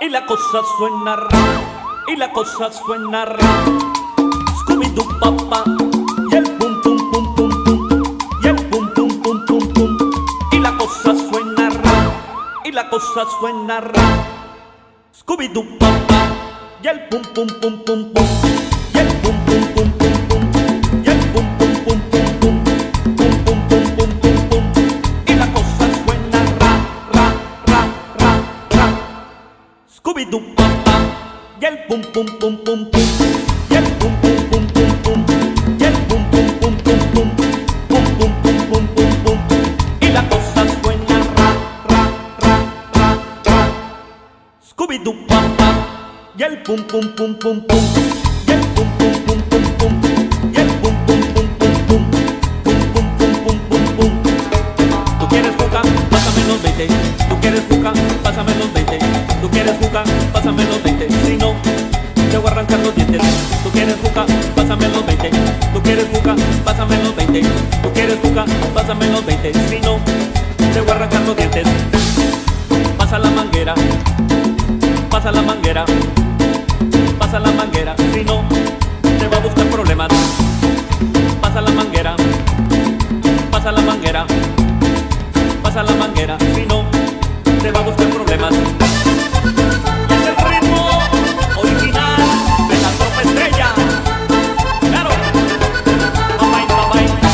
y la cosa suena ra, y la cosa suena ra. Scooby-Doo papá, y el pum pum pum pum pum, y el pum pum pum pum pum, y la cosa suena ra, y la cosa suena ra. Scooby-Doo papá, y el pum pum pum pum pum, y el pum pum pum pum pum, y el pum pum pum pum pum, pum pum pum pum pum pum, y la cosa suena ra, ra, ra, ra, ra. Scooby-Doo papá, y el pum pum pum pum pum, y el pum pum pum pum pum, y el pum pum pum pum pum, pum pum pum pum pum pum, y la cosa suena ra, ra, ra, ra, ra. Scooby-Doo papá, y el pum pum pum pum pum, y el pum pum pum pum pum, y el pum pum pum pum pum, pum pum pum pum pum pum. Tú quieres jugar, pásame los 20. Tú quieres jugar, pásame los 20. Tú quieres jugar, pásame los 20. Si no, te voy a arrancar los dientes. Tú quieres jugar, pásame los 20. Tú quieres jugar, pásame los 20. Tú quieres jugar, pásame los 20. Si no, te voy a arrancar los dientes. Pasa la manguera, pasa la manguera, pasa la manguera. Si no, te va a buscar problemas. Pasa la manguera, pasa la manguera, pasa la manguera. Si no, te va a buscar problemas. Es el ritmo original de la tropa estrella. Claro, bye bye, bye bye.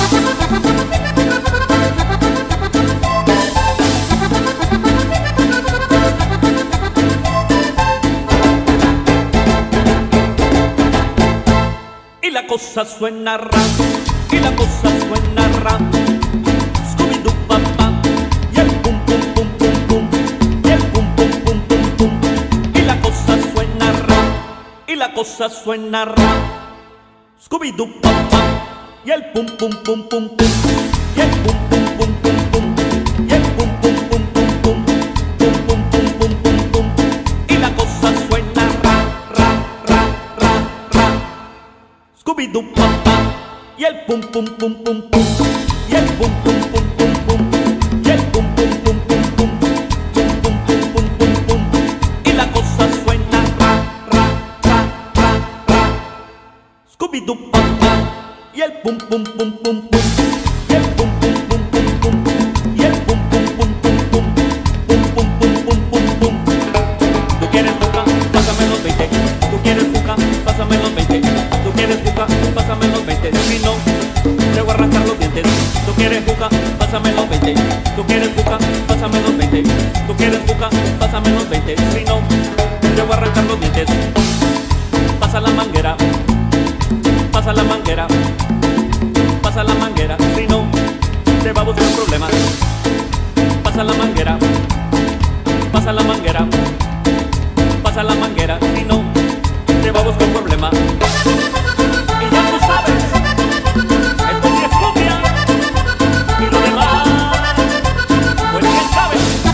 Y la cosa suena ra, y la cosa suena ra. Scooby-Doo papá, y el pum pum pum pum pum, y el pum pum pum pum pum, y la cosa suena ra, y la cosa suena ra. Scooby-Doo papá, y el pum pum pum pum pum, y el pum pum pum pum pum, y el pum pum pum pum pum, pum pum pum pum pum pum, y la cosa suena ra, ra, ra, ra, ra. Scooby-Doo papá, y el pum pum pum pum pum, y el pum pum pum pum pum, y el pum pum pum pum pum, pum pum pum pum pum pum, y la cosa suena ra, ra, ra, ra, ra. Scooby-Doo papá, y el pum pum pum pum pum, y el pum pum pum pum pum, y el pum pum pum pum pum, pum pum pum pum pum pum. Tú quieres jugar, pásame los 20. Tú quieres jugar, pásame los 20. Tú quieres jugar, pásame los 20. Si no, te voy a arrancar los dientes. Tú quieres jugar, pásame los 20. Tú quieres jugar, pásame los 20. Tú quieres jugar, pásame los 20. Si no, te voy a arrancar los dientes. Pasa la manguera, pasa la manguera, pasa la manguera. Si no, te va a buscar problemas. Pasa la manguera, pasa la manguera, pasa la manguera. Si no, te va a buscar problemas. Y ya tú sabes, esto sí es cumbia, y lo demás, pues quién sabe.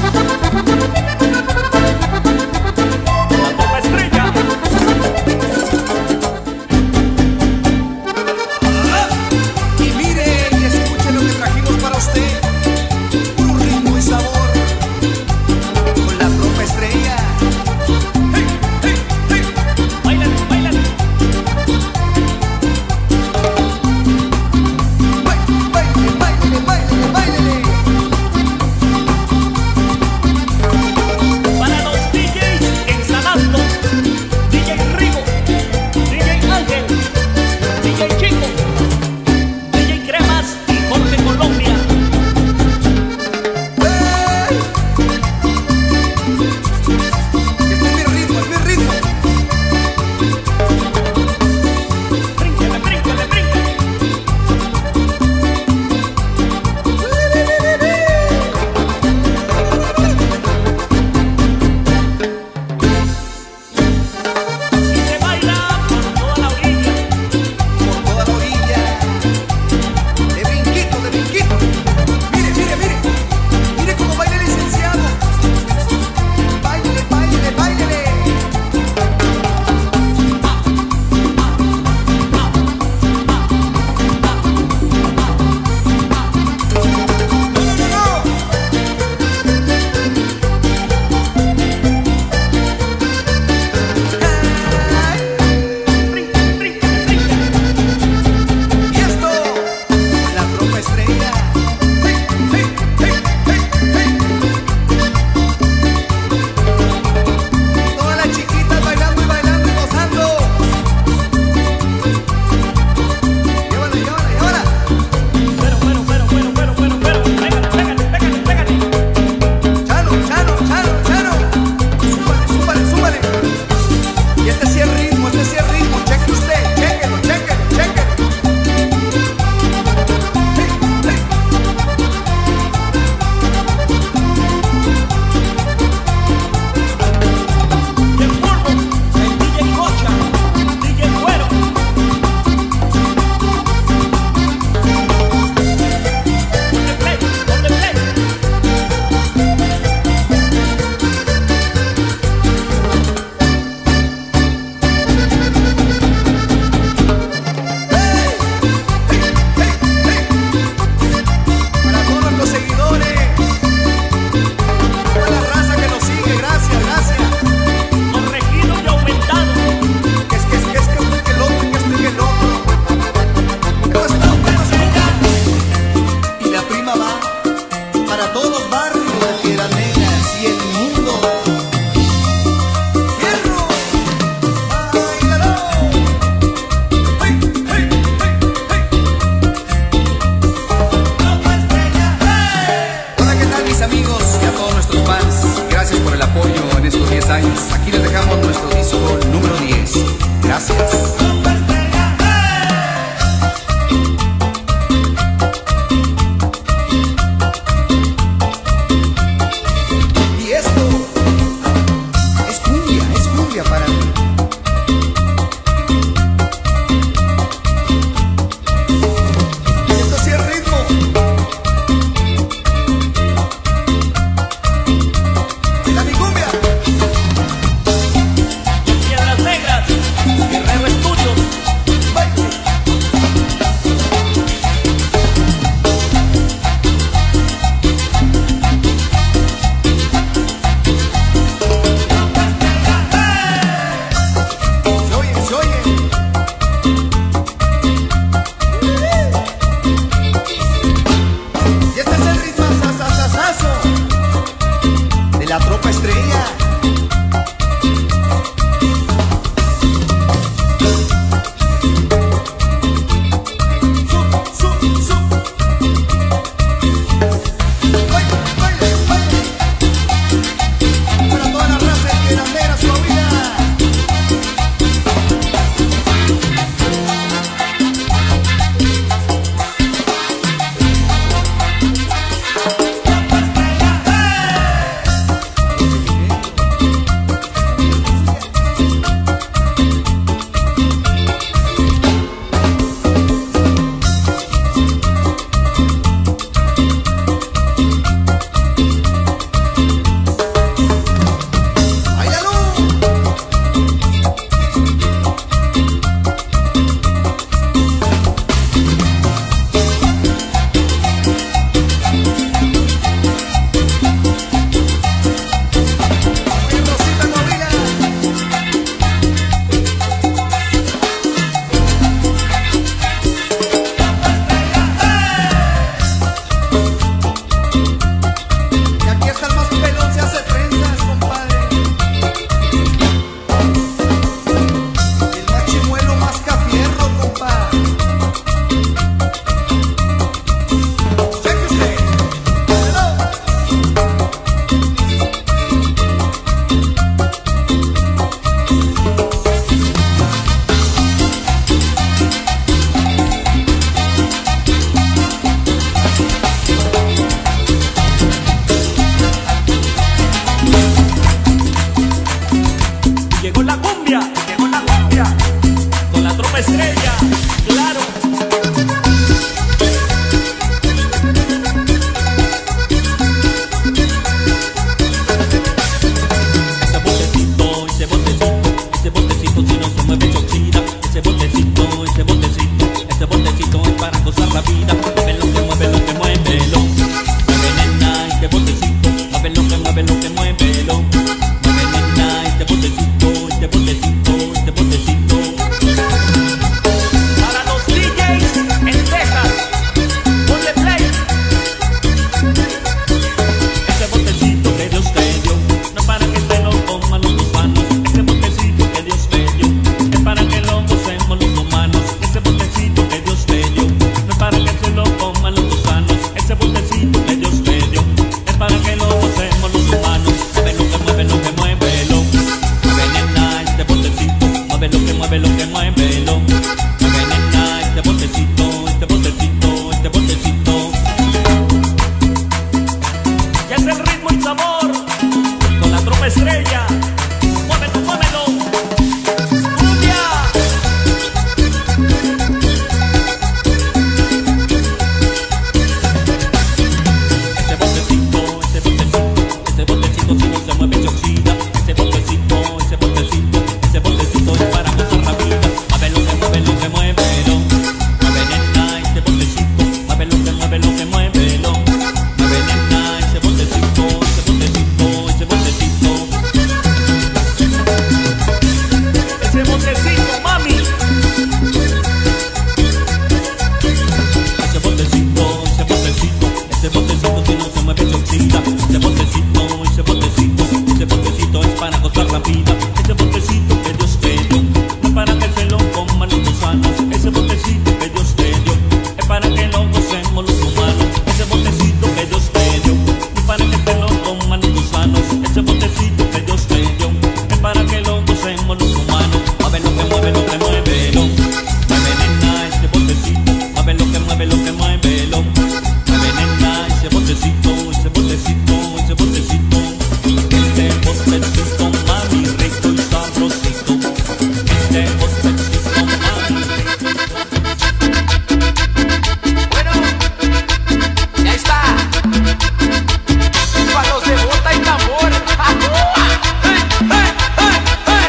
La tropa estrella. Y mire y escuche lo que trajimos para usted. Puro ritmo y sabor. Con la tropa estrella. los barrios de Piedras Negras y el mundo. ¡Fierro! ¡Báilalo! ¡Hey, hey, hey, hey! Hola, ¿qué tal mis amigos y a todos nuestros fans? Gracias por el apoyo en estos 10 años. Aquí les dejamos nuestro disco número 10. Gracias. Para mí. Esto sí es ritmo. ¡La mi cumbia! Piedras Negras, Guerrero Estudios. La tropa estrella. Baile, baile, baile. Para toda la raza de Piedras Negras, Coahuila. Llegó la cumbia, con la tropa estrella, claro. Ese botecito si no se mueve se oxida. Ese botecito es para gozar la vida. Muévelo, muévelo. Mueve nena, este botecito, muévelo, muévelo. Mueve nena, este botecito. Para los DJs en Texas, ponle play. Ese botecito que Dios te dio, no es para que te lo coman los gusanos. Ese botecito que Dios te dio, es para que lo gocemos los humanos. Ese botecito que Dios te dio, no es para que se lo coman los gusanos. Ese botecito que Dios te dio, es para que lo gocemos los humanos. Muévelo, muévelo. Muévelo, muévelo. Mueve nena, este botecito. Ya es el ritmo y sabor con la tropa estrella. Muévelo. ¡Cumbia! Este botecito si no se mueve se oxida. Ese botecito es para gozar la vida. Muévelo, muévelo. Mueve nena, este botecito. Muévelo. Mueve nena, ese botecito. vida. Ese botecito, ese botecito, ese botecito es para gozar la vida. Ese botecito que Dios te dio, no es para que se lo coman los gusanos. Ese botecito que Dios te dio, es para que lo gocemos los humanos. Ese botecito que Dios te dio, no es para que se lo coman los gusanos. Ese botecito que Dios te dio, es para que lo gocemos los humanos. Mueve lo que mueve, lo que mueve, lo mueve, nena, ese botecito. Mueve lo que mueve, lo que mueve, lo mueve, nena, ese botecito, ese botecito, ese botecito. Este botecito, mami, rico y sabrosito. Este botecito, mami. Bueno, ya está. Para los de bota y tambor. ¡Hey, hey, hey, hey!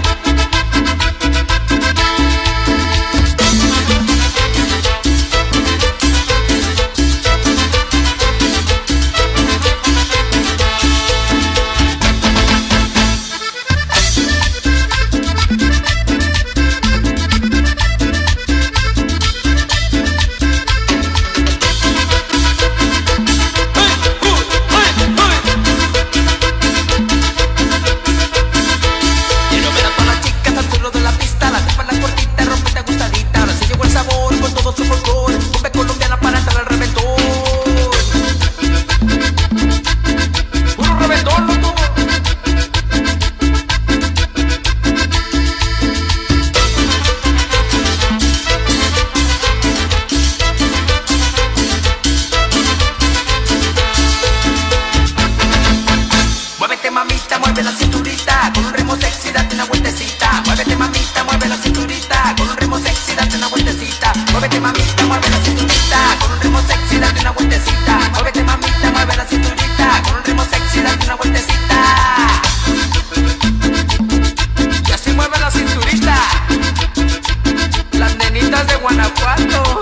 Quiero ver a todas las chicas al suelo de la pista, la tipa la cortita, rompita gustadita. Ahora se llegó el sabor con todo su folclor, cumbia colombiana para entrar al reventón. Puro reventón, loco. Muévete mamita, mueve la cinturita, con un ritmo sexy date una vueltecita. Muévete mamita, mueve la cinturita, con un ritmo sexy date una vueltecita. Muévete mamita, mueve la cinturita, con un ritmo sexy date una vueltecita. Muévete mamita, mueve la cinturita, con un ritmo sexy date una vueltecita. Y así mueve la cinturita, las nenitas de Guanajuato.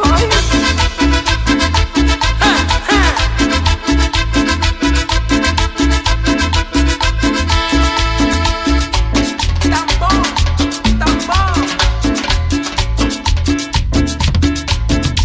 Tambor, tambor.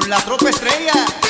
La tropa estrella.